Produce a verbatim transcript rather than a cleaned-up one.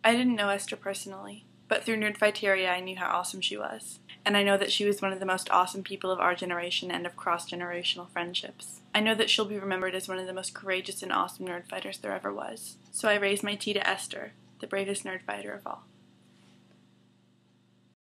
I didn't know Esther personally, but through Nerdfighteria I knew how awesome she was. And I know that she was one of the most awesome people of our generation and of cross-generational friendships. I know that she'll be remembered as one of the most courageous and awesome nerd fighters there ever was. So I raise my tea to Esther, the bravest nerd fighter of all.